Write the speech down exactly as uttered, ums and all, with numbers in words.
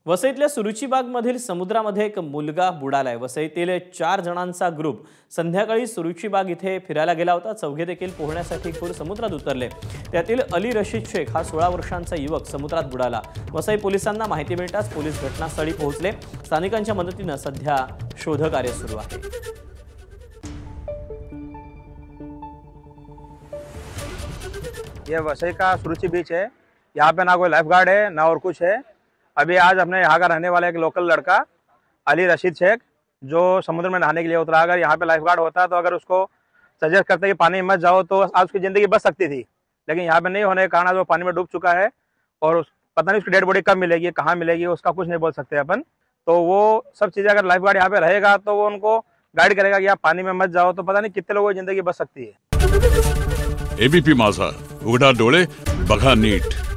वसईतल्या सुरुचीबागमधील समुद्रामध्ये एक मुलगा बुडालाय। वसईतील चार जणांचा ग्रुप संध्याकाळी सुरुचीबाग इथे फिरायला गेला होता। चौघे देखील पोहण्यासाठी खोल समुद्रात उतरले। त्यातील अली रशीद शेख हा सोळा वर्षांचा युवक समुद्रात बुडाला। वसई पोलिसांना माहिती मिळताच पोलीस घटनास्थळी पोहोचले। स्थानिकांच्या मदतीने सध्या शोधकार्य सुरू आहे। ये वसई का सुरुचि बीच है। यहाँ पे ना कोई लाइफ गार्ड है ना और कुछ है। अभी आज अपने यहाँ का रहने वाला एक लोकल लड़का अली रशीद शेख जो समुद्र में नहाने के लिए उतरा, अगर यहाँ पे लाइफ गार्ड होता तो अगर उसको सजेस्ट करते कि पानी में मत जाओ तो आज उसकी ज़िंदगी बच सकती थी, लेकिन यहाँ पे नहीं होने के कारण आज वो पानी में डूब चुका है और उस, पता नहीं उसकी डेड बॉडी कब मिलेगी, कहाँ मिलेगी, उसका कुछ नहीं बोल सकते अपन। तो वो सब चीज़ें अगर लाइफ गार्ड यहाँ पे रहेगा तो वो उनको गाइड करेगा कि आप पानी में मत जाओ, तो पता नहीं कितने लोगों की ज़िंदगी बच सकती है। एबीपी माझा, उघडा डोळे बघा नीट।